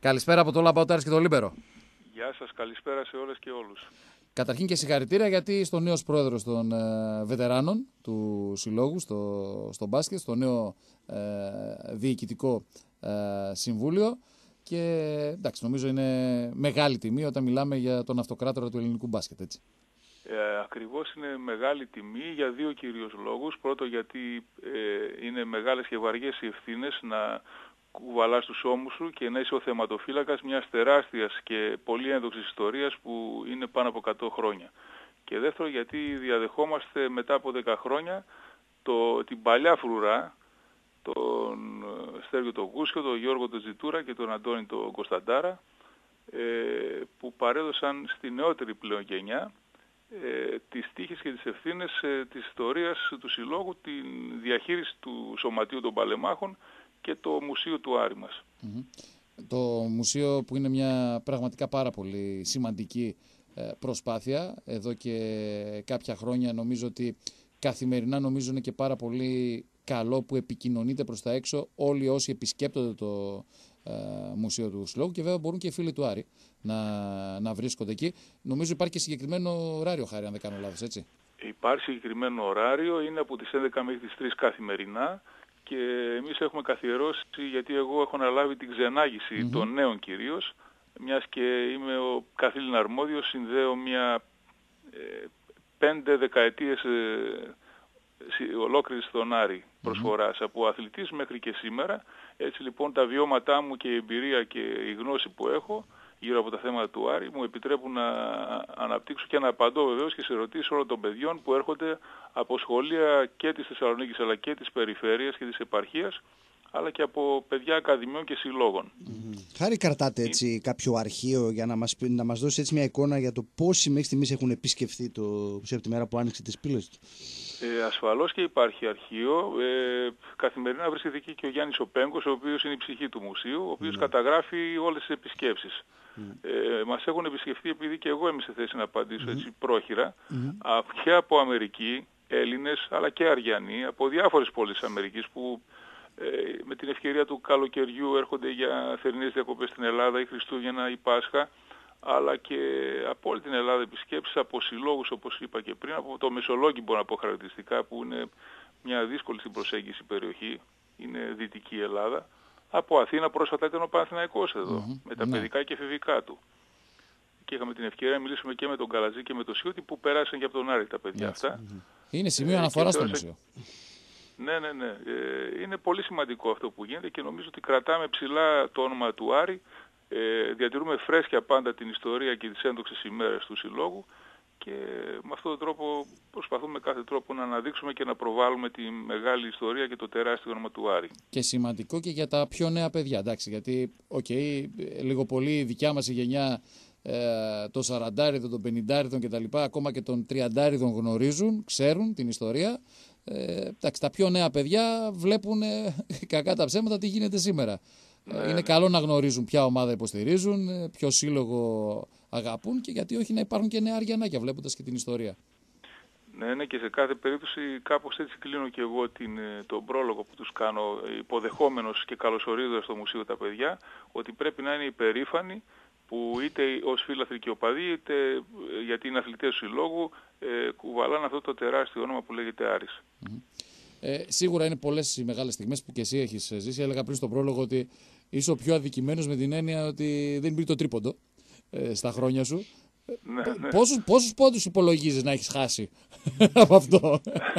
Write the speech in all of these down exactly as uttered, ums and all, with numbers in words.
Καλησπέρα από το Λαμπαουτάρης και το Λίμπερο. Γεια σας, καλησπέρα σε όλες και όλους. Καταρχήν και συγχαρητήρια, γιατί είστε ο νέος πρόεδρος των ε, βετεράνων του Συλλόγου στο, στο μπάσκετ, στο νέο ε, διοικητικό ε, συμβούλιο. Και εντάξει, νομίζω είναι μεγάλη τιμή όταν μιλάμε για τον αυτοκράτορα του ελληνικού μπάσκετ, έτσι. Ε, ακριβώς είναι μεγάλη τιμή για δύο κυρίως λόγους. Πρώτο, γιατί ε, είναι μεγάλες και βαριές οι ευθύνες να κουβαλάς τους ώμους σου και να είσαι ο θεματοφύλακας μιας τεράστιας και πολύ ένδοξης ιστορίας που είναι πάνω από εκατό χρόνια. Και δεύτερο, γιατί διαδεχόμαστε μετά από δέκα χρόνια το, την παλιά φρουρά, τον Στέργιο τον Γούσιο, τον Γιώργο τον Τζιτούρα και τον Αντώνη τον Κωνσταντάρα, ε, που παρέδωσαν στη νεότερη πλέον γενιά ε, τις τύχες και τις ευθύνες ε, της ιστορίας του Συλλόγου, την διαχείριση του Σωματείου των Παλεμάχων και το Μουσείο του Άρη μας. Mm-hmm. Το μουσείο που είναι μια πραγματικά πάρα πολύ σημαντική ε, προσπάθεια εδώ και κάποια χρόνια. Νομίζω ότι καθημερινά νομίζω είναι και πάρα πολύ καλό που επικοινωνείτε προς τα έξω όλοι όσοι επισκέπτονται το ε, Μουσείο του Συλλόγου, και βέβαια μπορούν και οι φίλοι του Άρη να, να βρίσκονται εκεί. Νομίζω υπάρχει και συγκεκριμένο ωράριο, Χάρη, αν δεν κάνω λάθος, έτσι. Υπάρχει συγκεκριμένο ωράριο, είναι από τις έντεκα μέχρι τις τρεις καθημερινά. Και εμείς έχουμε καθιερώσει, γιατί εγώ έχω αναλάβει την ξενάγηση mm-hmm. των νέων κυρίως, μιας και είμαι ο καθήλυνα αρμόδιος, συνδέω μια ε, πέντε δεκαετίες ε, ολόκληρης στον Άρη προσφοράς, mm-hmm. από αθλητής μέχρι και σήμερα. Έτσι λοιπόν τα βιώματά μου και η εμπειρία και η γνώση που έχω γύρω από τα θέματα του Άρη μου επιτρέπουν να αναπτύξω και να απαντώ βεβαίως και σε ερωτήσεις όλων των παιδιών που έρχονται από σχολεία και της Θεσσαλονίκης αλλά και της περιφέρειας και της επαρχίας, αλλά και από παιδιά ακαδημιών και συλλόγων. Mm-hmm. Χάρη, κρατάτε έτσι κάποιο αρχείο για να μας, να μας δώσει έτσι μια εικόνα για το πόσοι μέχρι στιγμής έχουν επισκεφθεί το μουσείο από τη μέρα που άνοιξε τις πύλες του? Ε, ασφαλώς και υπάρχει αρχείο. Ε, καθημερινά βρίσκεται εκεί και ο Γιάννης ο Πέγκος, ο οποίος είναι η ψυχή του μουσείου, ο οποίος mm. καταγράφει όλες τις επισκέψεις. Mm. Ε, μας έχουν επισκεφθεί, επειδή και εγώ είμαι σε θέση να απαντήσω mm. έτσι πρόχειρα, mm. και από Αμερική, Έλληνες, αλλά και Αριανοί, από διάφορες πόλεις Αμερικής που ε, με την ευκαιρία του καλοκαιριού έρχονται για θερινές διακοπές στην Ελλάδα, ή Χριστούγεννα ή Πάσχα, αλλά και από όλη την Ελλάδα επισκέψεις, από συλλόγους όπως είπα και πριν, από το Μεσολόγγι μπορώ να πω χαρακτηριστικά, που είναι μια δύσκολη στην προσέγγιση περιοχή, είναι Δυτική Ελλάδα. Από Αθήνα πρόσφατα ήταν ο Παναθηναϊκός εδώ, mm-hmm. με τα ναι. παιδικά και εφηβικά του. Και είχαμε την ευκαιρία να μιλήσουμε και με τον Καλατζή και με τον Σιώτη που πέρασαν και από τον Άρη τα παιδιά yes. αυτά. Mm-hmm. Είναι σημείο ε, αναφορά στο μουσείο. Ναι, ναι, ναι. Ε, είναι πολύ σημαντικό αυτό που γίνεται και νομίζω ότι κρατάμε ψηλά το όνομα του Άρη. Ε, διατηρούμε φρέσκια πάντα την ιστορία και τις ένδοξες ημέρες του Συλλόγου και με αυτόν τον τρόπο προσπαθούμε με κάθε τρόπο να αναδείξουμε και να προβάλλουμε τη μεγάλη ιστορία και το τεράστιο όνομα του Άρη. Και σημαντικό και για τα πιο νέα παιδιά, εντάξει, γιατί okay, λίγο πολύ η δικιά μας η γενιά ε, των σαραντάριδων, των πενηντάριδων κτλ, ακόμα και των τριαντάριδων γνωρίζουν, ξέρουν την ιστορία. Ε, εντάξει, τα πιο νέα παιδιά βλέπουν ε, κακά τα ψέματα τι γίνεται σήμερα. Ναι, είναι ναι. καλό να γνωρίζουν ποια ομάδα υποστηρίζουν, ποιο σύλλογο αγαπούν, και γιατί όχι να υπάρχουν και νέα αργιανάκια βλέποντας και την ιστορία. Ναι, ναι, και σε κάθε περίπτωση κάπως έτσι κλείνω και εγώ την, τον πρόλογο που τους κάνω, υποδεχόμενος και καλωσορίζοντας στο μουσείο τα παιδιά, ότι πρέπει να είναι υπερήφανοι που είτε ως φίλαθλοι και οπαδοί, είτε γιατί είναι αθλητές του συλλόγου, ε, κουβαλάνε αυτό το τεράστιο όνομα που λέγεται Άρης. Mm-hmm. Ε, σίγουρα είναι πολλές οι μεγάλες στιγμές που και εσύ έχεις ζήσει. Έλεγα πριν στον πρόλογο ότι είσαι ο πιο αδικημένος με την έννοια ότι δεν μπήκε το τρίποντο ε, στα χρόνια σου. Ναι, ναι. Πόσους, πόσους πόντους υπολογίζεις να έχεις χάσει από αυτό?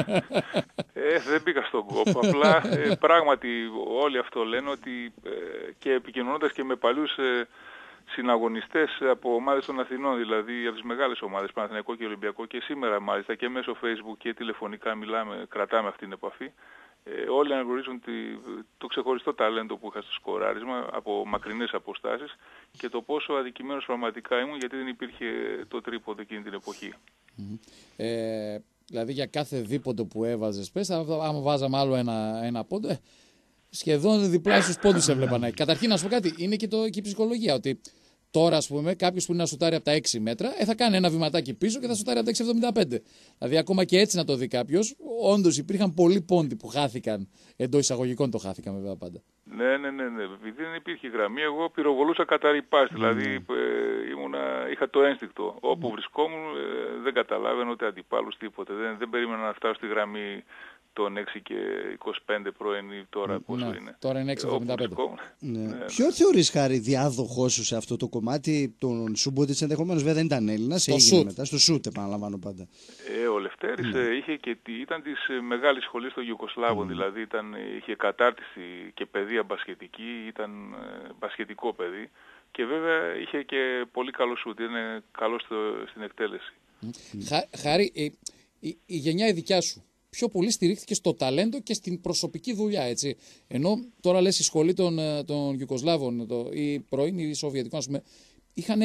Ε, δεν μπήκα στον κόπο. Απλά ε, πράγματι όλοι αυτό λένε ότι ε, και επικοινωνώντας και με παλιούς ε, συναγωνιστές από ομάδες των Αθηνών, δηλαδή από τις μεγάλες ομάδες, Παναθηναϊκό και Ολυμπιακό, και σήμερα μάλιστα και μέσω Facebook και τηλεφωνικά μιλάμε, κρατάμε αυτή την επαφή. Ε, όλοι αναγνωρίζουν τη, το ξεχωριστό ταλέντο που είχα στο σκοράρισμα από μακρινές αποστάσεις και το πόσο αδικημένος πραγματικά ήμουν, γιατί δεν υπήρχε το τρίποντο εκείνη την εποχή. Mm-hmm. Ε, δηλαδή για κάθε δίποντο που έβαζες, πες, άμα βάζαμε άλλο ένα, ένα πόντο, ε, σχεδόν διπλάσιους πόντους έβλεπα να έχει. Καταρχήν να σου πω κάτι, είναι και, το, και η ψυχολογία, ότι τώρα, ας πούμε, κάποιος που είναι να σουτάρει από τα έξι μέτρα, ε, θα κάνει ένα βηματάκι πίσω και θα σουτάρει από τα έξι εβδομήντα πέντε. Δηλαδή, ακόμα και έτσι να το δει κάποιος, όντως υπήρχαν πολλοί πόντοι που χάθηκαν. Εντός εισαγωγικών το χάθηκαν βέβαια πάντα. Ναι, ναι, ναι, ναι. Επειδή δεν υπήρχε γραμμή, εγώ πυροβολούσα κατά ρηπάς. Mm. Δηλαδή ε, ήμουνα, είχα το ένστικτο. Όπου mm. βρισκόμουν ε, δεν καταλάβαινα ούτε αντιπάλους τίποτε. Δεν, δεν περίμενα να φτάσω στη γραμμή των έξι και είκοσι πέντε πρώην ή τώρα πόσο ναι, είναι. Τώρα είναι έξι και εβδομήντα πέντε. Ναι. Ναι, ναι. Ποιο θεωρείς, Χάρη, διάδοχό σου σε αυτό το κομμάτι, τον Σούμποτιτς ενδεχομένως, βέβαια δεν ήταν Έλληνας, έγινε σουτ. Μετά, στο σουτ επαναλαμβάνω πάντα. Ε, ο Λευτέρης ναι. ε, είχε και, ήταν της μεγάλης σχολής των Ιουγκοσλάβων, mm. δηλαδή ήταν, είχε κατάρτιση και παιδεία μπασκετική, ήταν ε, μπασκετικό παιδί και βέβαια είχε και πολύ καλό σουτ, είναι καλό στο, στην εκτέλεση. Mm. Χα, Χάρη, η, η, η γενιά η δικιά σου πιο πολύ στηρίχθηκε στο ταλέντο και στην προσωπική δουλειά, έτσι. Ενώ τώρα λες η σχολή των, των Ιουγκοσλάβων, το, η πρώην η Σοβιετικών, ας πούμε, είχαν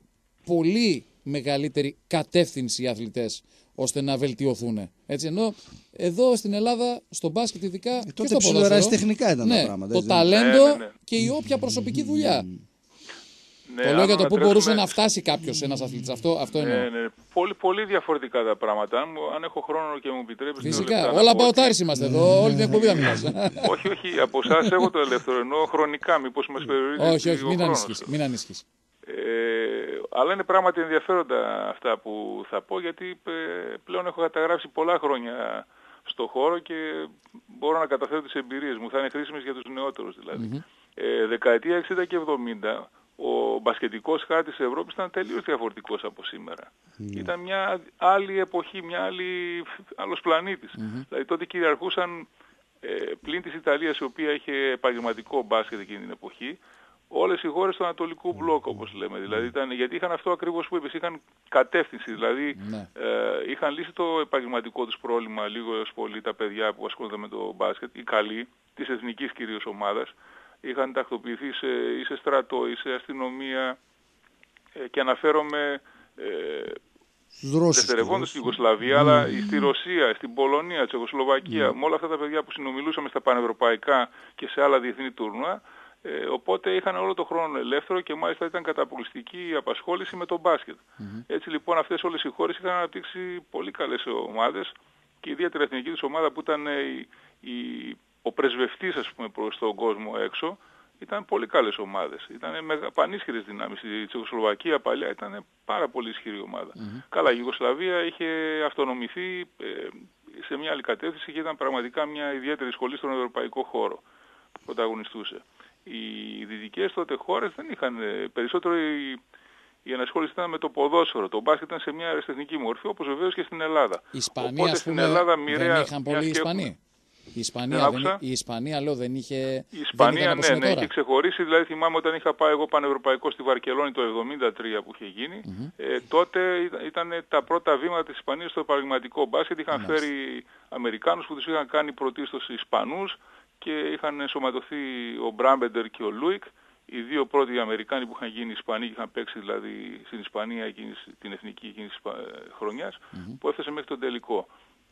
πολύ μεγαλύτερη κατεύθυνση οι αθλητές ώστε να βελτιωθούν. Έτσι, ενώ εδώ στην Ελλάδα, στο μπάσκετ ειδικά, ε, τότε ψιλοερασιτεχνικά ήταν ναι, τα πράγματα. Το έτσι, ταλέντο ναι, ναι, ναι. και η όποια προσωπική δουλειά. Ναι, το λέω για το πού μπορούσε τρέχουμε... να φτάσει κάποιος ένας αθλητής. Αυτό, αυτό ναι, εννοώ. Ναι, πολύ, πολύ διαφορετικά τα πράγματα. Αν, αν έχω χρόνο και μου επιτρέπεις... Φυσικά, όλα μπαοτάρις είμαστε εδώ, όλη την εκπομπή θα μιλάς. Όχι, όχι, από εσάς έχω το ελεύθερο, εννοώ χρονικά, μήπως μας περιορίζει όχι, όχι, ο μην χρόνος. μην ανησυχείς. Ε, αλλά είναι πράγματι ενδιαφέροντα αυτά που θα πω, γιατί ε, πλέον έχω καταγράψει πολλά χρόνια στο χώρο και μπορώ να καταφέρω τις εμπειρίες μου. Θα είναι χρήσιμες για τους νεότερους δηλαδή. Mm-hmm. Ε, δεκαετία εξήντα και εβδομήντα ο μπασκετικός χάρτης της Ευρώπης ήταν τελείως διαφορετικός από σήμερα. Mm-hmm. Ήταν μια άλλη εποχή, μια άλλη, άλλος πλανήτης. Mm-hmm. Δηλαδή τότε κυριαρχούσαν ε, πλην της Ιταλίας, η οποία είχε επαγγελματικό μπάσκετ εκείνη την εποχή, όλες οι χώρες του Ανατολικού Μπλοκ, όπως λέμε. Δηλαδή ήταν, γιατί είχαν αυτό ακριβώς που είπες, είχαν κατεύθυνση. Δηλαδή ναι. ε, είχαν λύσει το επαγγελματικό τους πρόβλημα λίγο έως πολύ τα παιδιά που ασχολούνται με το μπάσκετ, οι καλοί, της εθνικής κυρίως ομάδας. Είχαν τακτοποιηθεί σε, ή σε στρατό ή σε αστυνομία ε, και αναφέρομαι ε, δευτερευόντως στην Ιουγκοσλαβία, mm. αλλά στη Ρωσία, στην Πολωνία, Τσεχοσλοβακία, mm. με όλα αυτά τα παιδιά που συνομιλούσαμε στα πανευρωπαϊκά και σε άλλα διεθνή τουρνουά. Ε, οπότε είχαν όλο το χρόνο ελεύθερο και μάλιστα ήταν καταπολιστική η απασχόληση με το μπάσκετ. Mm-hmm. Έτσι λοιπόν αυτές όλες οι χώρες είχαν αναπτύξει πολύ καλές ομάδες και ιδιαίτερα η εθνική τους ομάδα που ήταν η, η, ο πρεσβευτής, ας πούμε, προς τον κόσμο έξω, ήταν πολύ καλές ομάδες. Ήταν πανίσχυρες δυνάμεις. Η Τσεχοσλοβακία παλιά ήταν πάρα πολύ ισχυρή ομάδα. Mm-hmm. Καλά, η Ιουγκοσλαβία είχε αυτονομηθεί ε, σε μια άλλη κατεύθυνση και ήταν πραγματικά μια ιδιαίτερη σχολή στον ευρωπαϊκό χώρο που πρωταγωνιστούσε. Οι δυτικές τότε χώρες δεν είχαν, περισσότερο η, η ενασχόληση ήταν με το ποδόσφαιρο. Το μπάσκετ ήταν σε μια αεραστεχνική μορφή, όπως βεβαίως και στην Ελλάδα. Η Ισπανία, Οπότε ας πούμε, στην Ελλάδα μοιραία, δεν είχαν πολλοί Ισπανοί. Η Ισπανία, δεν, η Ισπανία, λέω, δεν είχε... Η Ισπανία, ναι, ναι, είχε ξεχωρίσει. Δηλαδή θυμάμαι όταν είχα πάει εγώ πανευρωπαϊκό στη Βαρκελόνη το εβδομήντα τρία που είχε γίνει, mm-hmm. ε, τότε ήταν, ήταν τα πρώτα βήματα της Ισπανίας στο επαγγελματικό μπάσκετ. Είχαν mm-hmm. φέρει Αμερικάνους που τους είχαν κάνει πρωτίστως Ισπανούς και είχαν ενσωματωθεί ο Μπράμπεντερ και ο Λούικ, οι δύο πρώτοι Αμερικάνοι που είχαν γίνει Ισπανοί και είχαν παίξει δηλαδή στην Ισπανία εκείνης, την εθνική εκείνης χρονιάς, mm-hmm. που έφτασε μέχρι τον τελικό.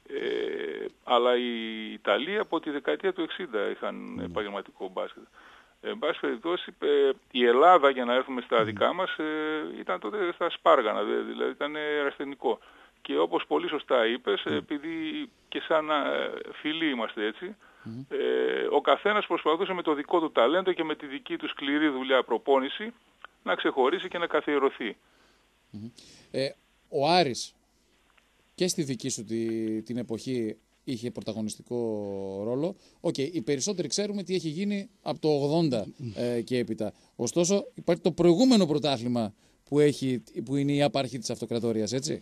Ε, αλλά η Ιταλία από τη δεκαετία του εξήντα είχαν mm. επαγγελματικό μπάσκετ. Ε, εν πάση περιπτώσει, ε, η Ελλάδα, για να έρθουμε στα mm. δικά μας, ε, ήταν τότε στα Σπάργανα, δηλαδή ήταν ερασιτεχνικό. Και όπως πολύ σωστά είπες, mm. επειδή και σαν ε, φίλοι είμαστε έτσι, mm. ε, ο καθένας προσπαθούσε με το δικό του ταλέντο και με τη δική του σκληρή δουλειά προπόνηση να ξεχωρίσει και να καθιερωθεί. Mm. Ε, ο Άρης και στη δική σου τη, την εποχή είχε πρωταγωνιστικό ρόλο. Οκ, okay, οι περισσότεροι ξέρουμε τι έχει γίνει από το ογδόντα ε, και έπειτα. Ωστόσο, υπάρχει το προηγούμενο πρωτάθλημα που, έχει, που είναι η απαρχή της αυτοκρατορίας, έτσι.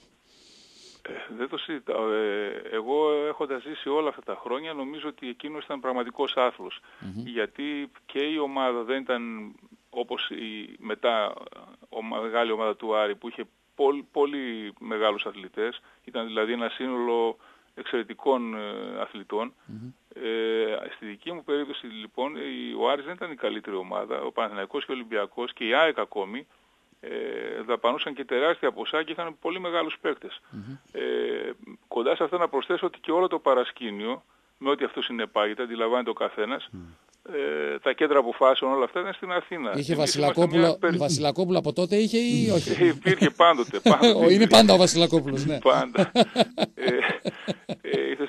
Ε, δεν το συζητάω. Ε, εγώ έχοντας ζήσει όλα αυτά τα χρόνια, νομίζω ότι εκείνος ήταν πραγματικός άθλος. Mm-hmm. Γιατί και η ομάδα δεν ήταν όπως η μετά ο, μεγάλη ομάδα του Άρη που είχε Πολύ, πολύ μεγάλους αθλητές, ήταν δηλαδή ένα σύνολο εξαιρετικών ε, αθλητών. Mm-hmm. Ε, στη δική μου περίπτωση λοιπόν η, ο Άρης δεν ήταν η καλύτερη ομάδα, ο Παναθηναϊκός και ο Ολυμπιακός και η ΑΕΚ ακόμη ε, δαπανούσαν και τεράστια ποσά και είχαν πολύ μεγάλους παίκτες. Mm-hmm. Ε, κοντά σε αυτό να προσθέσω ότι και όλο το παρασκήνιο, με ό,τι αυτό συνεπάγεται, αντιλαμβάνεται ο καθένας, mm. Ε, τα κέντρα αποφάσεων όλα αυτά ήταν στην Αθήνα. Είχε Βασιλακόπουλο, περι... Βασιλακόπουλο από τότε είχε ή όχι? Υπήρχε πάντοτε. πάντοτε είναι πάντα ο Βασιλακόπουλος, ναι. Πάντα. ε, ε, ήθελες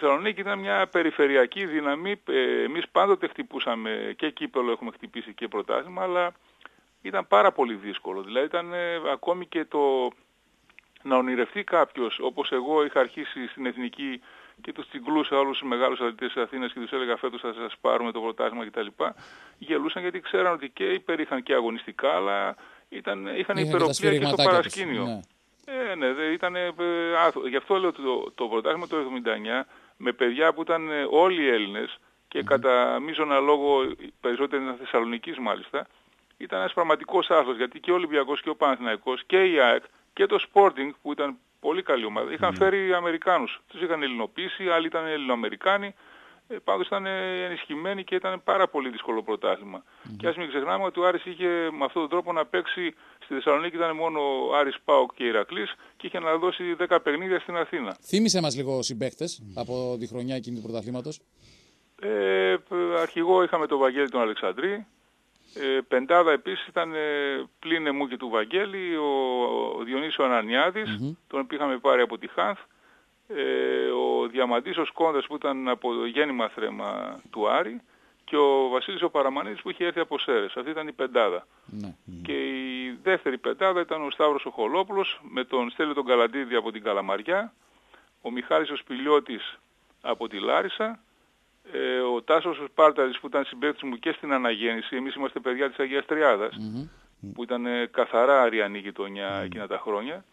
Θεσσαλονίκη ήταν μια περιφερειακή δύναμη. Εμείς πάντοτε χτυπούσαμε και κύπελλο, έχουμε χτυπήσει και πρωτάθλημα, αλλά ήταν πάρα πολύ δύσκολο. Δηλαδή ήταν ε, ακόμη και το να ονειρευτεί κάποιος, όπως εγώ είχα αρχίσει στην Εθνική και τους τσιγκλούσα όλους τους μεγάλους αθλητές της Αθήνας και τους έλεγα φέτος θα σας πάρουμε το πρωτάθλημα κτλ. Γελούσαν γιατί ξέραν ότι και υπερήχαν και αγωνιστικά, αλλά ήταν, είχαν υπεροπλία και στο παρασκήνιο. Ναι. Ε, ναι, δε, ήταν, ε, άθο. Γι' αυτό λέω το, το πρωτάθλημα το εβδομήντα εννιά με παιδιά που ήταν ε, όλοι οι Έλληνες και mm-hmm. κατά μείζωνα λόγο περισσότεροι ήταν Θεσσαλονικής μάλιστα, ήταν ένας πραγματικός άθλος, γιατί και ο Ολυμπιακός και ο Παναθηναϊκός και η ΑΕΚ και το Sporting που ήταν πολύ καλή ομάδα, είχαν mm-hmm. φέρει Αμερικάνους. Τους είχαν ελληνοποιήσει, άλλοι ήταν Ελληνοαμερικάνοι, ε, πάντως ήταν ενισχυμένοι και ήταν πάρα πολύ δύσκολο πρωτάθλημα. Mm-hmm. Και ας μην ξεχνάμε ότι ο Άρης είχε με αυτόν τον τρόπο να παίξει, στη Θεσσαλονίκη ήταν μόνο ο Άρης, ΠΑΟΚ και Ηρακλής και είχε να δώσει δέκα παιχνίδια στην Αθήνα. Θύμισε μας λίγο συμπαίκτες mm-hmm. από τη χρονιά εκείνη του πρωταθλήματος. Ε, αρχηγό είχαμε τον Βαγγέλη τον Αλεξανδρή. Ε, πεντάδα επίσης ήταν ε, πλην εμού και του Βαγγέλη, ο, ο Διονύσης Ανανιάδης, mm-hmm. τον οποίο είχαμε πάρει από τη Χάνθ, ε, ο Διαμαντής ο Σκόνδας που ήταν από το γέννημα θρέμα του Άρη και ο Βασίλης ο Παραμανίδης που είχε έρθει από Σέρες. Αυτή ήταν η πεντάδα. Mm-hmm. Και η δεύτερη πεντάδα ήταν ο Σταύρος ο Χολόπουλος με τον Στέλιο τον Καλαντίδη από την Καλαμαριά, ο Μιχάλης ο Σπηλιώτης από τη Λάρισα, Ε, ο Τάσος ο Σπάρταρης που ήταν συμπαίκτης μου και στην αναγέννηση, εμείς είμαστε παιδιά της Αγίας Τριάδας, mm-hmm. που ήταν ε, καθαρά αριανή γειτονιά mm-hmm. εκείνα τα χρόνια,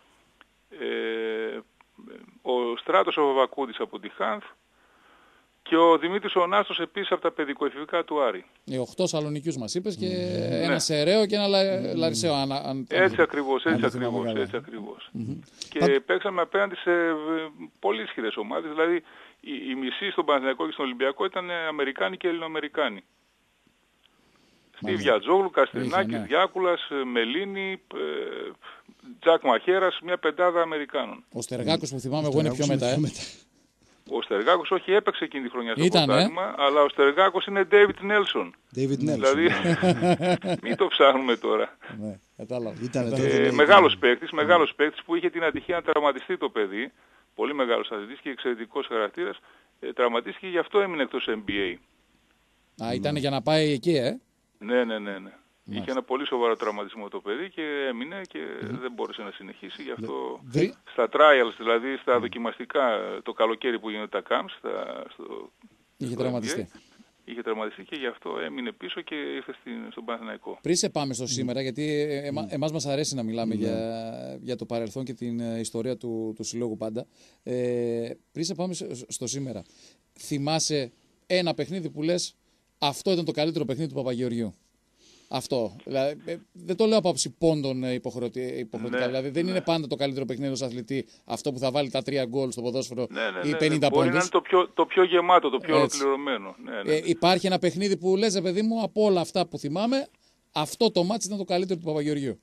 ε, ο Στράτος ο Βαβακούδης από τη Χάνθ και ο Δημήτρης ο Νάστος επίσης από τα παιδικοεφηβικά του Άρη. Οι οχτώ Σαλονικιούς μας είπες και mm-hmm. ένα ναι. Σεραίο και ένα λα... mm-hmm. Λαρισαίο. Αν, αν... Έτσι ακριβώς, έτσι ακριβώς, έτσι ακριβώς. Mm-hmm. Και Πα... παίξαμε απέναντι σε πολύ ισχυρές ομάδες, δηλαδή η, η μισή στον Παναθηναϊκό και στον Ολυμπιακό ήταν Αμερικάνοι και Ελληνοαμερικάνοι. Στίβια Τζόγλου, Καστρινάκη, ναι. Διάκουλας, Μελίνη, ε, Τζακ Μαχέρας, μια πεντάδα Αμερικάνων. Ο Στεργάκος που θυμάμαι εγώ είναι πιο μετά. Ε. Ο Στεργάκος όχι έπαιξε εκείνη τη χρονιά στο πρωτάθλημα, ε? αλλά ο Στεργάκος είναι David Nelson. David Nelson. Δηλαδή, μην το ψάχνουμε τώρα. Ναι, κατάλαβα. Ε, μεγάλος παίκτης, μεγάλος παίκτης που είχε την ατυχία να τραυματιστεί το παιδί. Πολύ μεγάλος αθλητής και εξαιρετικός χαρακτήρας. Ε, τραυματίστηκε, γι' αυτό έμεινε εκτός N B A. Α, ήταν mm. για να πάει εκεί, ε? Ναι, ναι, ναι. ναι. Είχε ένα πολύ σοβαρό τραυματισμό το παιδί και έμεινε και mm. δεν μπόρεσε να συνεχίσει. Γι' αυτό mm. στα trials, δηλαδή στα mm. δοκιμαστικά, το καλοκαίρι που γίνονται τα camps, στα, στο, είχε στο τραυματιστεί. Είχε τραυματιστεί και γι' αυτό έμεινε πίσω και ήρθε στην, στον Παναθηναϊκό. Πριν σε πάμε στο σήμερα, γιατί εμα, εμάς μας αρέσει να μιλάμε mm. για, για το παρελθόν και την ιστορία του, του συλλόγου πάντα. Ε, πριν σε πάμε στο σήμερα, θυμάσαι ένα παιχνίδι που λες αυτό ήταν το καλύτερο παιχνίδι του Παπαγεωργιού? Αυτό. Δηλαδή, ε, δεν το λέω από άψη πόντων υποχρεωτικά. Ναι, δηλαδή δεν ναι. είναι πάντα το καλύτερο παιχνίδι ενός αθλητή αυτό που θα βάλει τα τρία γκολ στο ποδόσφαιρο ναι, ναι, ή πενήντα ναι, πόντους. Μπορεί να είναι το πιο, το πιο γεμάτο, το πιο Έτσι. ολοκληρωμένο. Ναι, ναι, ναι. Ε, υπάρχει ένα παιχνίδι που λες, παιδί μου, από όλα αυτά που θυμάμαι, αυτό το μάτς ήταν το καλύτερο του Παπαγεωργιού.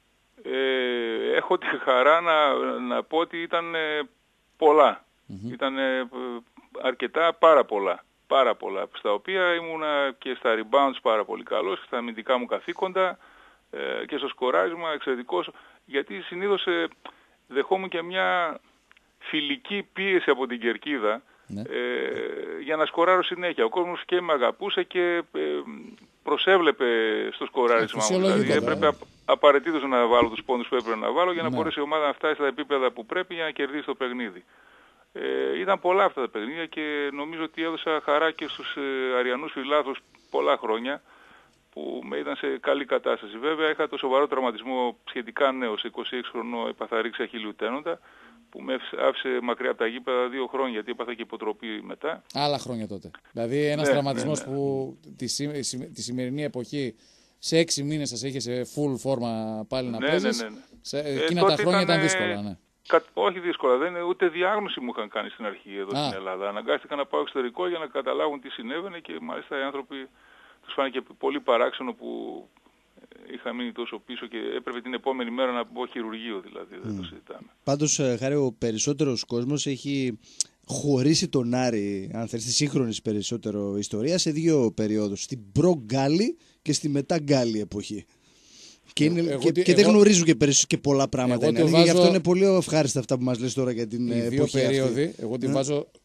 Ε, έχω τη χαρά να, να πω ότι ήταν ε, πολλά. Mm-hmm. Ήταν ε, αρκετά, πάρα πολλά. Πάρα πολλά, στα οποία ήμουνα και στα rebounds πάρα πολύ καλός, και στα αμυντικά μου καθήκοντα ε, και στο σκοράρισμα εξαιρετικός, γιατί συνήθως ε, δεχόμουν και μια φιλική πίεση από την κερκίδα ναι. ε, για να σκοράρω συνέχεια. Ο κόσμος και με αγαπούσε και ε, προσέβλεπε στο σκοράρισμα μου. Δηλαδή έπρεπε α, απαραίτητος να βάλω τους πόντους που έπρεπε να βάλω για να ναι. μπορέσει η ομάδα να φτάσει στα επίπεδα που πρέπει για να κερδίσει το παιχνίδι. Ε, ήταν πολλά αυτά τα παιχνίδια και νομίζω ότι έδωσα χαρά και στους ε, αριανούς φιλάθλους πολλά χρόνια που με ήταν σε καλή κατάσταση. Βέβαια είχα το σοβαρό τραυματισμό σχετικά νέος, είκοσι έξι χρονών, έπαθα ρήξη αχιλλίου τένοντα που με άφησε μακριά από τα γήπεδα δύο χρόνια γιατί έπαθα και υποτροπή μετά. Άλλα χρόνια τότε. Δηλαδή ένας ναι, τραυματισμός ναι, ναι. που τη, τη σημερινή εποχή σε έξι μήνες σας είχε σε full φόρμα πάλι να ναι, παίζεις. Ναι, ναι, ναι. Σε, εκείνα ε, τα χρόνια ήταν, ήταν δύσκολα. Ναι. Κα, όχι δύσκολα, δεν είναι, ούτε διάγνωση μου είχαν κάνει στην αρχή εδώ Α. στην Ελλάδα. Αναγκάστηκα να πάω εξωτερικό για να καταλάβουν τι συνέβαινε και μάλιστα οι άνθρωποι τους φάνηκε πολύ παράξενο που είχα μείνει τόσο πίσω και έπρεπε την επόμενη μέρα να μπω χειρουργείο δηλαδή, δεν mm. το συζητάμε. Πάντως, Χάρη, ο περισσότερος κόσμος έχει χωρίσει τον Άρη, αν θέλεις, τη σύγχρονη περισσότερο ιστορία, σε δύο περιόδους. Στην προ-Γκάλη και στη μετά-Γκάλη εποχή. Και, είναι, εγώ, και, και εγώ, δεν γνωρίζουν και, και πολλά πράγματα. Είναι. Βάζω, γι' αυτό είναι πολύ ευχάριστα αυτά που μας λες τώρα για την οι εποχή δύο περίοδοι, αυτή. Εγώ τη mm. βάζω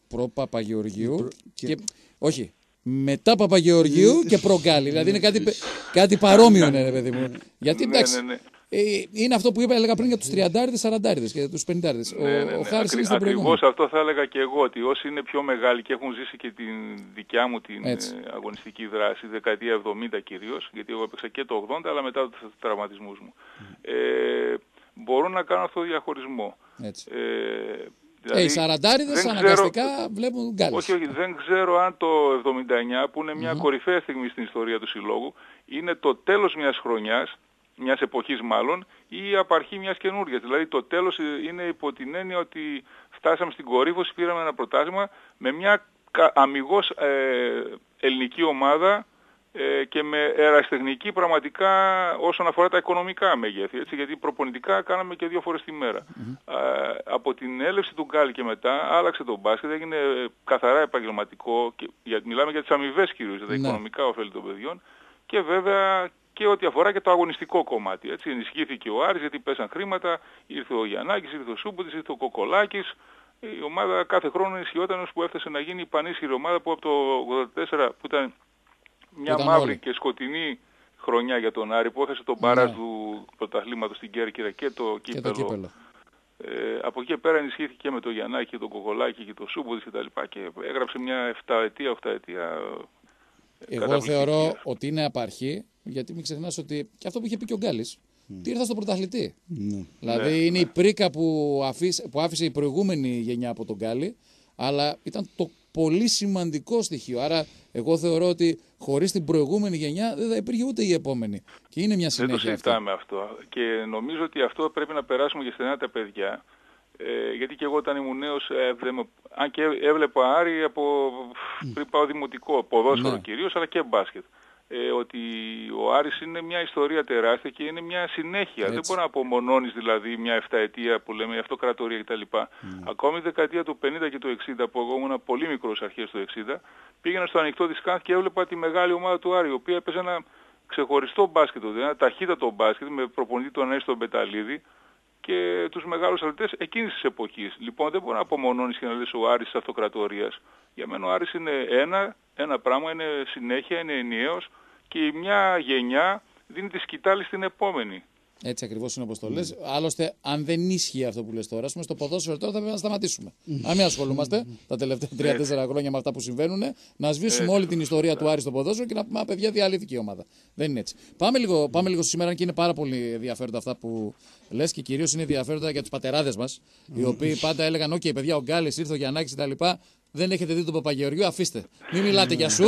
προ Παπαγεωργίου. Προ... Και... Και... Όχι. Μετά Παπαγεωργίου και προ Γκάλι. Δηλαδή είναι κάτι, κάτι παρόμοιο, ναι, παιδί μου. Γιατί εντάξει. Ναι, ναι, ναι. Είναι αυτό που είπα, έλεγα πριν για τους τριαντάριδες, σαραντάριδες και τους πενηντάριδες. Ναι, ναι, ναι. Ο, ο Χάρης Ακρι... είναι στο προηγούμενο. Ακριβώς αυτό θα έλεγα και εγώ, ότι όσοι είναι πιο μεγάλοι και έχουν ζήσει και την δικιά μου την Έτσι. αγωνιστική δράση, δεκαετία εβδομήντα κυρίως, γιατί εγώ έπαιξα και το ογδόντα, αλλά μετά τους τραυματισμούς μου, mm. ε, μπορούν να κάνουν αυτό το διαχωρισμό. Έτσι. Ε, Δηλαδή, οι σαραντάριδες αναγκαστικά ξέρω... βλέπουν γκάλες. Όχι, όχι, δεν ξέρω αν το εβδομήντα εννιά, που είναι μια mm-hmm. κορυφαία στιγμή στην ιστορία του συλλόγου, είναι το τέλος μιας χρονιάς, μιας εποχής μάλλον, ή η απαρχή μιας καινούργιας. Δηλαδή το τέλος είναι υπό την έννοια ότι φτάσαμε στην κορύφωση, πήραμε ένα πρωτάθλημα με μια αμιγώς ε, ελληνική ομάδα ε, και με ερασιτεχνική πραγματικά όσον αφορά τα οικονομικά μεγέθη. Έτσι, γιατί προπονητικά κάναμε και δύο φορές τη μέρα. Mm-hmm. Ε, από την έλευση του Γκάλι και μετά άλλαξε το μπάσκετ, έγινε καθαρά επαγγελματικό. Και, για, μιλάμε για τις αμοιβές κυρίως, για τα mm-hmm. οικονομικά ωφέλη των παιδιών. Και βέβαια και ό,τι αφορά και το αγωνιστικό κομμάτι. Έτσι, ενισχύθηκε ο Άρης γιατί πέσαν χρήματα, ήρθε ο Γιαννάκης, ήρθε ο Σούμποτης, ήρθε ο Κοκολάκης. Η ομάδα κάθε χρόνο ενισχυόταν ως που έφτασε να γίνει η πανίσχυρη ομάδα που από το ογδόντα τέσσερα που ήταν μια ήταν μαύρη όλοι. Και σκοτεινή χρονιά για τον Άρη που έχασε τον μπάρας ναι. του πρωταθλήματος στην Κέρκυρα και το κύπελο. Και το κύπελο. Ε, από εκεί πέρα ενισχύθηκε με τον Γιαννάκη και τον Κοκολάκη και τον Σούμποτης και τα λοιπά και έγραψε μια εφταετία, οχταετία. Εγώ θεωρώ ότι είναι απαρχή, γιατί μην ξεχνάς ότι και αυτό που είχε πει και ο Γκάλης, mm. τι ήρθα στον πρωταθλητή. Mm. Δηλαδή ναι, είναι ναι. η πρίκα που άφησε, που άφησε η προηγούμενη γενιά από τον Γκάλη, αλλά ήταν το πολύ σημαντικό στοιχείο. Άρα εγώ θεωρώ ότι χωρίς την προηγούμενη γενιά δεν θα υπήρχε ούτε η επόμενη. Και είναι μια συνέχεια. Δεν το συζητάμε αυτό. αυτό. Και νομίζω ότι αυτό πρέπει να περάσουμε και στα νέα τα παιδιά. Ε, γιατί και εγώ όταν ήμουν νέος, ε, αν και έβλεπα Άρη από πριν πάω δημοτικό, ποδόσφαιρο ναι. κυρίως, αλλά και μπάσκετ. Ε, ότι ο Άρης είναι μια ιστορία τεράστια και είναι μια συνέχεια. Έτσι. Δεν μπορεί να απομονώνεις δηλαδή μια εφταετία που λέμε αυτοκρατορία κτλ. Mm. Ακόμη η δεκαετία του πενήντα και του εξήντα που εγώ ήμουν πολύ μικρός αρχές του εξήντα, πήγαινα στο ανοιχτό της Κάνθ και έβλεπα τη μεγάλη ομάδα του Άρη, η οποία έπαιζε ένα ξεχωριστό μπάσκετ, ένα ταχύτατο μπάσκετ με προπονητή τον Ανέστη Μπεταλίδη και τους μεγάλους αθλητές εκείνης της εποχής. Λοιπόν, δεν μπορεί να απομονώνεις και να λες ο Άρης της αυτοκρατορίας. Για μένα ο Άρης είναι ένα, ένα πράγμα, είναι συνέχεια, είναι ενιαίος και μια γενιά δίνει τη σκητάλη στην επόμενη. Έτσι ακριβώς είναι όπως το λες. Mm. Άλλωστε, αν δεν ίσχυε αυτό που λες τώρα, πούμε, στο ποδόσφαιρο τώρα θα πρέπει να σταματήσουμε. Mm. Αν μην ασχολούμαστε τα τελευταία τρία τέσσερα χρόνια με αυτά που συμβαίνουν, να σβήσουμε όλη την ιστορία του Άρη στο ποδόσφαιρο και να πούμε, παιδιά, διαλύθηκε η ομάδα. Δεν είναι έτσι. Πάμε λίγο, πάμε λίγο στο σήμερα και είναι πάρα πολύ ενδιαφέροντα αυτά που λες και κυρίως είναι ενδιαφέροντα για τους πατεράδες μας, mm. οι οποίοι πάντα έλεγαν: OK, παιδιά, ο Γκάλης ήρθε, ο Γιαννάκης κτλ. Δεν έχετε δει τον Παπαγεωργίου, αφήστε. Μην μιλάτε για σουτ.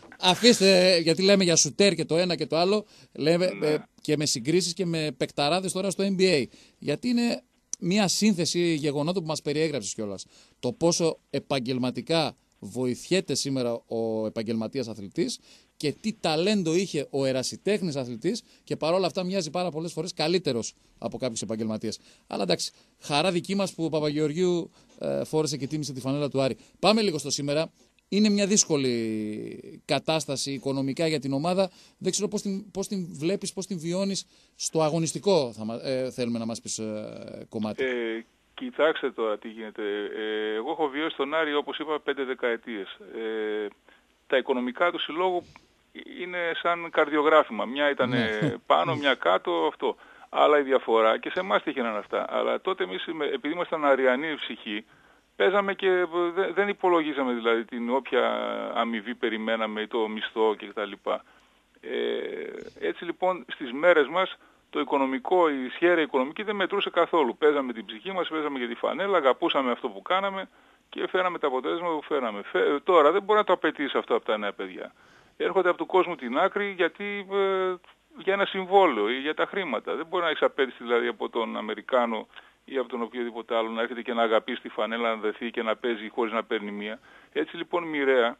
Αφήστε, γιατί λέμε για σουτέρ και το ένα και το άλλο. Λέμε ε, και με συγκρίσεις και με παικταράδες τώρα στο N B A. Γιατί είναι μια σύνθεση γεγονότων που μας περιέγραψες κιόλας. Το πόσο επαγγελματικά βοηθιέται σήμερα ο επαγγελματίας αθλητής και τι ταλέντο είχε ο ερασιτέχνης αθλητής και παρόλα αυτά μοιάζει πάρα πολλές φορές καλύτερος από κάποιους επαγγελματίες. Αλλά εντάξει, χαρά δική μας που ο Παπαγεωργίου ε, φόρεσε και τίμησε τη φανέλα του Άρη. Πάμε λίγο στο σήμερα. Είναι μια δύσκολη κατάσταση οικονομικά για την ομάδα. Δεν ξέρω πώς την, πώς την βλέπεις, πώς την βιώνεις στο αγωνιστικό, θα, ε, θέλουμε να μας πεις ε, κομμάτι. Ε, κοιτάξτε τώρα τι γίνεται. Ε, εγώ έχω βιώσει τον Άρη, όπως είπα, πέντε δεκαετίες. Ε, τα οικονομικά του συλλόγου είναι σαν καρδιογράφημα. Μια ήταν πάνω, μια κάτω, αυτό. Αλλά η διαφορά, και σε εμάς τύχαιναν αυτά, αλλά τότε εμείς, επειδή ήμασταν αριανή ψυχή, παίζαμε και δεν υπολογίζαμε δηλαδή την όποια αμοιβή περιμέναμε ή το μισθό κτλ. Ε, έτσι λοιπόν στις μέρες μας το οικονομικό, η σχέδια οικονομική δεν μετρούσε καθόλου. Παίζαμε την ψυχή μας, παίζαμε για τη φανέλα, αγαπούσαμε αυτό που κάναμε και φέραμε τα αποτέλεσμα που φέραμε. Φέ, τώρα δεν μπορεί να το απαιτήσει αυτό από τα νέα παιδιά. Έρχονται από του κόσμου την άκρη γιατί ε, για ένα συμβόλαιο ή για τα χρήματα. Δεν μπορεί να έχεις απέτηση δηλαδή από τον Αμερικάνο ή από τον οποιοδήποτε άλλο να έρχεται και να αγαπήσει τη φανέλα, να δεθεί και να παίζει χωρίς να παίρνει μία. Έτσι λοιπόν μοιραία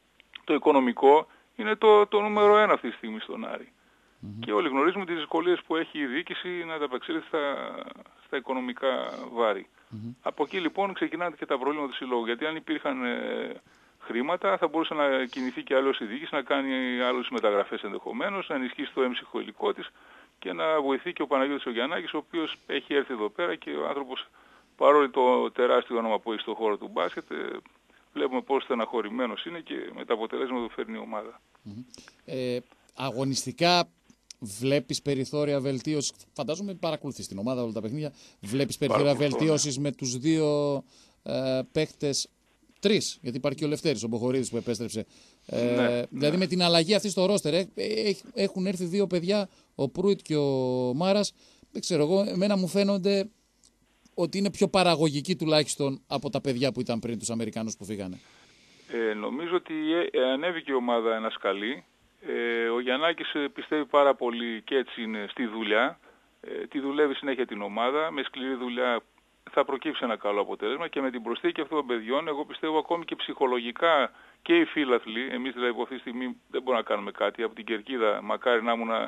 το οικονομικό είναι το, το νούμερο ένα αυτή τη στιγμή στον Άρη. Mm-hmm. Και όλοι γνωρίζουμε τις δυσκολίες που έχει η διοίκηση να ανταπεξέλθει στα, στα οικονομικά βάρη. Mm-hmm. Από εκεί λοιπόν ξεκινάνε και τα προβλήματα του συλλόγου. Γιατί αν υπήρχαν ε, χρήματα θα μπορούσε να κινηθεί και άλλος η διοίκηση, να κάνει άλλες μεταγραφές ενδεχομένως, να ενισχύσει το έμψυχο υλικό της και να βοηθεί και ο Παναγιώτης ο Γιαννάκης, ο οποίος έχει έρθει εδώ πέρα και ο άνθρωπος, παρόλο το τεράστιο όνομα που έχει στον χώρο του μπάσκετ, βλέπουμε πόσο στεναχωρημένος είναι και με τα αποτελέσματα που φέρνει η ομάδα. Ε, αγωνιστικά βλέπεις περιθώρια βελτίωσης? Φαντάζομαι παρακολουθείς την ομάδα όλα τα παιχνίδια. Βλέπεις περιθώρια βελτίωσης με τους δύο ε, παίχτες, τρεις, γιατί υπάρχει και ο Λευτέρης, ο Μποχορίδης που επέστρεψε. Ε, ναι, δηλαδή ναι. Με την αλλαγή αυτή στο ρόστερ ε, ε, έχουν έρθει δύο παιδιά, ο Προύιτ και ο Μάρας. Δεν ξέρω εγώ, εμένα μου φαίνονται ότι είναι πιο παραγωγικοί τουλάχιστον από τα παιδιά που ήταν πριν, τους Αμερικανούς που φύγανε. Ε, νομίζω ότι ε, ανέβηκε η ομάδα ένα σκαλί. Ε, ο Γιαννάκης πιστεύει πάρα πολύ και έτσι είναι στη δουλειά. Ε, τη δουλεύει συνέχεια την ομάδα. Με σκληρή δουλειά θα προκύψει ένα καλό αποτέλεσμα και με την προσθήκη αυτών των παιδιών, εγώ πιστεύω ακόμη και ψυχολογικά και οι φίλαθλοι, εμείς δηλαδή από αυτή τη στιγμή δεν μπορούμε να κάνουμε κάτι. Από την Κερκίδα, μακάρι να ήμουν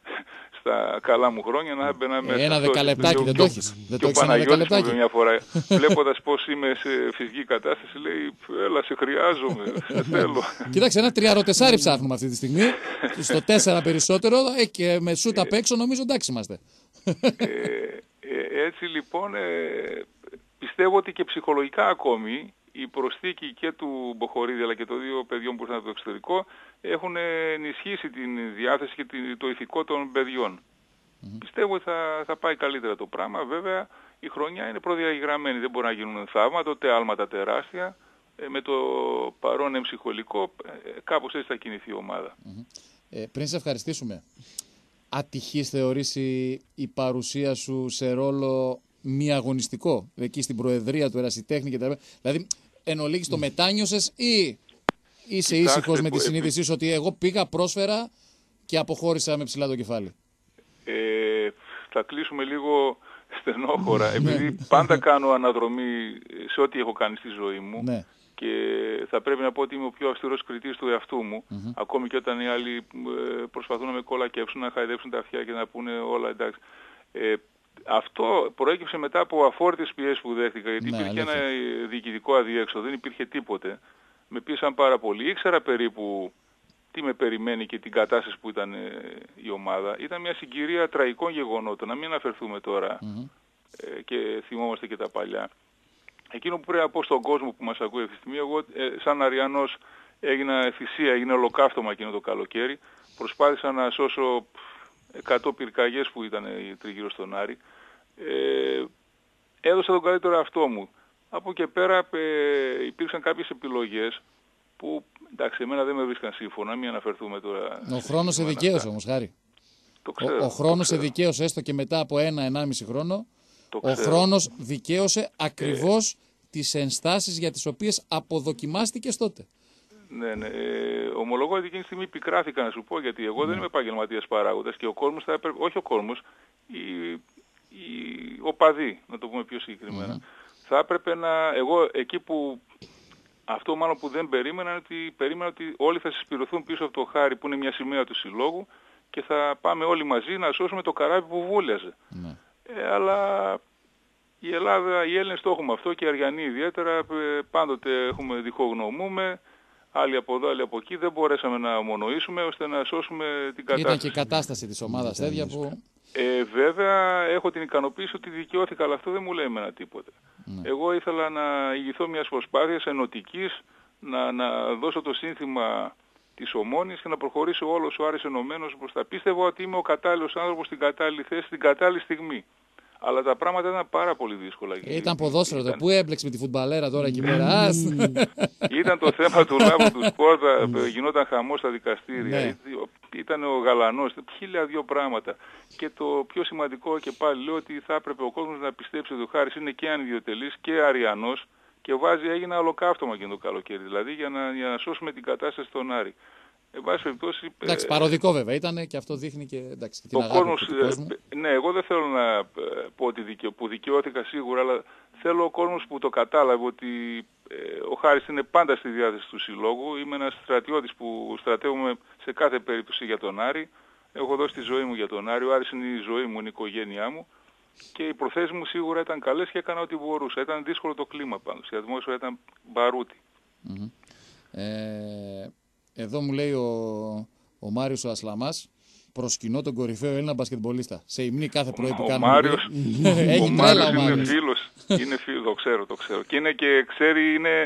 στα καλά μου χρόνια να έμπαινα μέσα. Ένα δεκαλεπτάκι δεν το έχεις. Και ο Παναγιώτης μου μια φορά, βλέποντας πώς είμαι σε φυσική κατάσταση, λέει έλα σε χρειάζομαι, σε θέλω. Κοίταξε, ένα τριαρωτεσάρι ψάχνουμε αυτή τη στιγμή, στο τέσσερα περισσότερο ε, και με σούτ απ' έξω νομίζω εντάξει είμαστε. Ε, ε, έτσι λοιπόν ε, πιστεύω ότι και ψυχολογικά ακόμη η προσθήκη και του Μποχορίδη αλλά και των δύο παιδιών που ήρθαν από το εξωτερικό έχουν ενισχύσει την διάθεση και το ηθικό των παιδιών. Mm-hmm. Πιστεύω ότι θα, θα πάει καλύτερα το πράγμα. Βέβαια η χρονιά είναι προδιαγραμμένη, δεν μπορεί να γίνουν θαύματα, ούτε άλματα τεράστια. Ε, με το παρόν εμψυχολικό ε, κάπως έτσι θα κινηθεί η ομάδα. Mm-hmm. Ε, πριν σε ευχαριστήσουμε, ατυχής θεωρείς η, η παρουσία σου σε ρόλο μη αγωνιστικό, εκεί στην προεδρία του Ερασιτέχνη και τα λοιπά? Δηλαδή, εν ολίγης το μετάνιωσες ή είσαι ήσυχος με τη συνείδησή σου ότι εγώ πήγα, πρόσφερα και αποχώρησα με ψηλά το κεφάλι? Ε, θα κλείσουμε λίγο στενόχωρα, επειδή πάντα κάνω αναδρομή σε ό,τι έχω κάνει στη ζωή μου. Ναι. Και θα πρέπει να πω ότι είμαι ο πιο αυστηρός κριτής του εαυτού μου, mm-hmm. ακόμη και όταν οι άλλοι προσπαθούν να με κολακεύσουν, να χαϊδέψουν τα αυτιά και να πούνε όλα εντάξει. Ε, Αυτό προέκυψε μετά από αφόρητες πιέσεις που δέχτηκα, γιατί ναι, υπήρχε αλήθεια. Ένα διοικητικό αδιέξοδο, δεν υπήρχε τίποτε. Με πίεσαν πάρα πολύ. Ήξερα περίπου τι με περιμένει και την κατάσταση που ήταν ε, η ομάδα. Ήταν μια συγκυρία τραγικών γεγονότων, να μην αναφερθούμε τώρα mm-hmm. ε, και θυμόμαστε και τα παλιά. Εκείνο που πρέπει να πω στον κόσμο που μας ακούει αυτή τη στιγμή, εγώ ε, σαν Αριανός έγινα θυσία, έγινε ολοκαύτωμα εκείνο το καλοκαίρι. Προσπάθησα να σώσω εκατό πυρκαγιές που ήταν τριγύρω στον Άρη. Ε, έδωσα τον καλύτερο αυτό μου. Από και πέρα ε, υπήρξαν κάποιες επιλογές που εντάξει εμένα δεν με βρίσκαν σύμφωνα, μην αναφερθούμε τώρα. Ο χρόνος σε δικαίωσε όμως, Χάρη. Το ξέρω, ο ο χρόνος σε δικαίωσε έστω και μετά από ένα ενάμιση χρόνο. Ο χρόνος δικαίωσε ακριβώς ε... τις ενστάσεις για τις οποίες αποδοκιμάστηκες τότε. Ναι, ναι. Ε, ομολογώ ότι εκείνη τη στιγμή πικράθηκα να σου πω, γιατί εγώ mm. δεν είμαι επαγγελματίας παράγοντας και ο κόσμος θα έπρεπε, όχι ο κόσμος, οι, οι οπαδοί, να το πούμε πιο συγκεκριμένα, mm. θα έπρεπε να, εγώ εκεί που, αυτό μάλλον που δεν περίμενα, είναι ότι περίμενα ότι όλοι θα συσπηρωθούν πίσω από το Χάρη που είναι μια σημαία του συλλόγου και θα πάμε όλοι μαζί να σώσουμε το καράβι που βούλιαζε. Mm. Ε, αλλά η Ελλάδα, οι Έλληνες το έχουμε αυτό και οι Αριανοί ιδιαίτερα, πάντοτε έχουμε διχογνωμούμε. Άλλοι από εδώ, άλλοι από εκεί, δεν μπορέσαμε να ομονοήσουμε ώστε να σώσουμε την κατάσταση. Ήταν και η κατάσταση της ομάδας τέτοια που... Ε, βέβαια, έχω την ικανοποίηση ότι δικαιώθηκα, αλλά αυτό δεν μου λέει εμένα τίποτε. Ναι. Εγώ ήθελα να ηγηθώ μιας προσπάθειας ενωτικής, να, να δώσω το σύνθημα της Ομόνης και να προχωρήσω όλος ο Άρης ενωμένος μπροστά. Πίστευα ότι είμαι ο κατάλληλος άνθρωπος στην κατάλληλη θέση, στην κατάλληλη στιγμή. Αλλά τα πράγματα ήταν πάρα πολύ δύσκολα. Ήταν ποδόσφαιρο το. Πού έμπλεξε με τη φουτμπαλέρα τώρα εκεί πέρα. Ήταν το θέμα του λάβου του σπορτ, γινόταν χαμός στα δικαστήρια. Ναι. Ήταν ο Γαλανός, χίλια δύο πράγματα. Και το πιο σημαντικό και πάλι λέω ότι θα έπρεπε ο κόσμος να πιστέψει ότι ο Χάρης είναι και ανιδιοτελής και αριανός και βάζει, έγινε ολοκαύτωμα και το καλοκαίρι. Δηλαδή για να, για να σώσουμε την κατάσταση στον Άρη. Εν πάση περιπτώσει, εντάξει, παροδικό βέβαια ήταν και αυτό δείχνει και, εντάξει, και την ο αγάπη κόσμος, του κόσμου. Ναι, εγώ δεν θέλω να πω ότι δικαι, που δικαιώθηκα σίγουρα, αλλά θέλω ο κόσμος που το κατάλαβε ότι ε, ο Χάρης είναι πάντα στη διάθεση του συλλόγου. Είμαι ένας στρατιώτης που στρατεύομαι σε κάθε περίπτωση για τον Άρη. Έχω δώσει τη ζωή μου για τον Άρη. Ο Άρης είναι η ζωή μου, είναι η οικογένειά μου. Και οι προθέσεις μου σίγουρα ήταν καλές και έκανα ό,τι μπορούσα. Ήταν δύσκολο το κλίμα πάντως. Η ατμόσφαιρα ήταν μπαρούτη. Mm-hmm. Ε... Εδώ μου λέει ο, ο Μάριος ο Ασλαμάς, προσκυνώ τον κορυφαίο Έλληνα μπασκετμπολίστα. Σε υμνή κάθε πρωί που κάνουμε. Μάριος, ο Μάριος είναι φίλος. Είναι φίλος, το ξέρω, το ξέρω. Και, είναι και ξέρει, είναι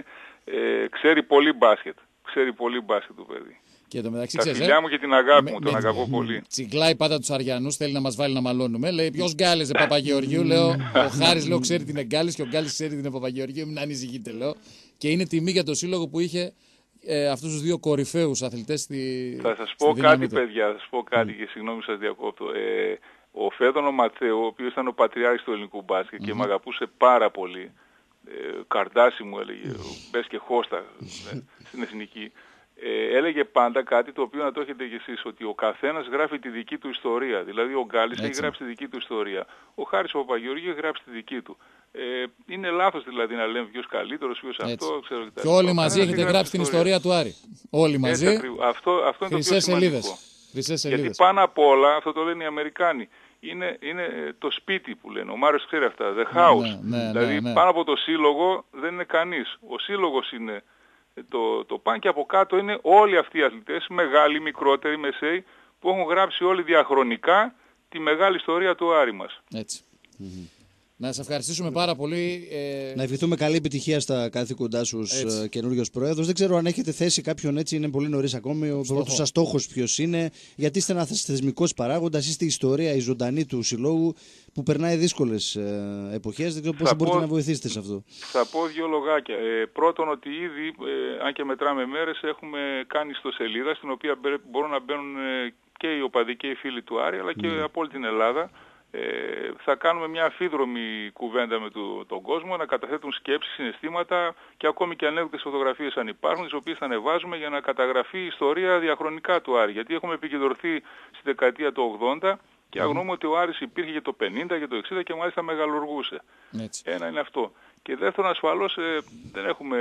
Ε, ξέρει πολύ μπάσκετ. Ξέρει πολύ μπάσκετ το παιδί. Και το μεταξύ, τα ξέρεις, φιλιά ε, μου και την αγάπη με, μου, τον με, αγαπώ πολύ. Τσιγκλάει πάντα τους Αριανούς, θέλει να μας βάλει να μαλώνουμε. Λέει ποιος Γκάλης, ε, Παπαγεωργίου, λέω. Ο Χάρης, λέω, ξέρει την Γκάλης και ο Γκάλης ξέρει την Παπαγεωργίου. Μην ανησυχείτε, λέω. Και είναι τιμή για το σύλλογο που είχε ε, αυτούς τους δύο κορυφαίους αθλητές στη. Θα σας πω κάτι, παιδιά, θα σας πω κάτι mm. και συγγνώμη σας διακόπτω. Ε, ο Φέδωνο Ματθαίου, ο οποίος ήταν ο πατριάρχης του ελληνικού μπάσκετ mm-hmm. και με αγαπούσε πάρα πολύ. Ε, Καρδάση μου έλεγε, μπες και χώστα ε, στην εθνική. Ε, έλεγε πάντα κάτι το οποίο να το έχετε κι εσείς, ότι ο καθένας γράφει τη δική του ιστορία. Δηλαδή ο Γκάλης έχει γράψει τη δική του ιστορία. Ο Χάρης ο Παπαγεωργίου έχει γράψει τη δική του. Ε, είναι λάθος δηλαδή να λέμε ποιος καλύτερος, ποιος αυτό. Ξέρω, και όλοι μαζί έχετε γράψει την ιστορία του Άρη. Όλοι μαζί. Έτσι, αυτό, αυτό είναι το πιο σημαντικό. Γιατί πάνω απ' όλα, αυτό το λένε οι Αμερικάνοι, είναι, είναι το σπίτι που λένε. Ο Μάριος ξέρει αυτά. The house. Ναι, ναι, δηλαδή ναι, ναι. πάνω από το σύλλογο δεν είναι κανείς. Ο σύλλογος είναι το, το παν και από κάτω είναι όλοι αυτοί οι αθλητές, μεγάλοι, μικρότεροι, μεσαίοι, που έχουν γράψει όλοι διαχρονικά τη μεγάλη ιστορία του Άρη μας. Έτσι. Mm-hmm. Να σας ευχαριστήσουμε πάρα πολύ. Ε... Να ευχηθούμε καλή επιτυχία στα καθήκοντά σου ως καινούριος πρόεδρος. Δεν ξέρω αν έχετε θέσει κάποιον, έτσι είναι πολύ νωρίς ακόμη, ο πρώτος σας στόχος ποιος είναι, γιατί είστε ένας θεσμικός παράγοντας, είστε η ιστορία, η ζωντανή του συλλόγου που περνάει δύσκολες ε, εποχές. Δεν ξέρω πώς μπορείτε να βοηθήσετε σε αυτό. Θα πω δύο λογάκια. Ε, πρώτον ότι ήδη, ε, αν και μετράμε μέρες, έχουμε κάνει ιστοσελίδα στην οποία μπορούν να μπαίνουν ε, και οι οπαδοί και οι φίλοι του Άρη, αλλά και mm. από όλη την Ελλάδα. Ε, θα κάνουμε μια αφίδρομη κουβέντα με το, τον κόσμο, να καταθέτουν σκέψεις, συναισθήματα και ακόμη και ανέκδοτες φωτογραφίες αν υπάρχουν, τις οποίες θα ανεβάζουμε για να καταγραφεί η ιστορία διαχρονικά του Άρη. Γιατί έχουμε επικεντρωθεί στη δεκαετία του ογδόντα και αγνοούμε ότι ο Άρης υπήρχε για το πενήντα, για το εξήντα και μάλιστα μεγαλουργούσε. Έτσι. Ένα είναι αυτό. Και δεύτερον, ασφαλώς ε, δεν έχουμε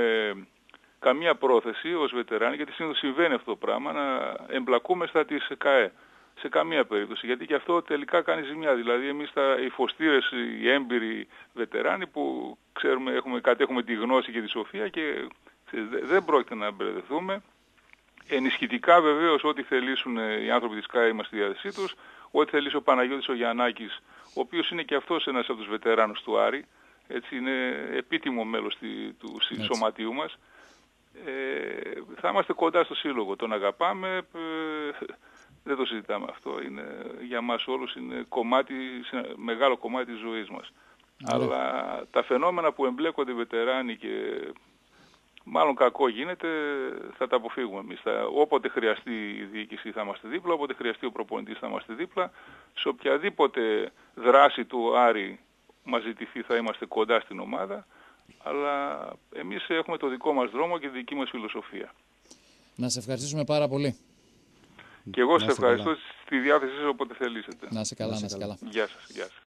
καμία πρόθεση ως βετεράνοι, γιατί συνήθως συμβαίνει αυτό το πράγμα, να εμπλακούμε στα της ΚΑΕ. Σε καμία περίπτωση, γιατί και αυτό τελικά κάνει ζημιά. Δηλαδή εμείς τα, οι φωστήρες, οι έμπειροι βετεράνοι που ξέρουμε, έχουμε, κατέχουμε τη γνώση και τη σοφία και ξέρεις, δεν πρόκειται να μπερδευτούμε. Ενισχυτικά βεβαίως ό,τι θελήσουν οι άνθρωποι της ΚΑΕ είμαστε στη διάθεσή τους, ό,τι θελήσει ο Παναγιώτης ο Γιαννάκης, ο οποίος είναι και αυτός ένας από τους βετεράνους του Άρη, έτσι είναι επίτιμο μέλος του έτσι. Σωματείου μας. Ε, θα είμαστε κοντά στο σύλλογο, τον αγαπάμε. Ε, Δεν το συζητάμε αυτό. Είναι, για μας όλους είναι κομμάτι, μεγάλο κομμάτι της ζωής μας. Mm. Αλλά τα φαινόμενα που εμπλέκονται οι βετεράνοι και μάλλον κακό γίνεται, θα τα αποφύγουμε εμείς. Θα, όποτε χρειαστεί η διοίκηση θα είμαστε δίπλα, όποτε χρειαστεί ο προπονητής θα είμαστε δίπλα. Σε οποιαδήποτε δράση του Άρη μας ζητηθεί θα είμαστε κοντά στην ομάδα. Αλλά εμείς έχουμε το δικό μας δρόμο και τη δική μας φιλοσοφία. Να σε ευχαριστήσουμε πάρα πολύ. Και εγώ σας ευχαριστώ, στη διάθεσή σας όποτε θελήσετε. Να σε καλά, να σε καλά. Γεια σας, γεια σας.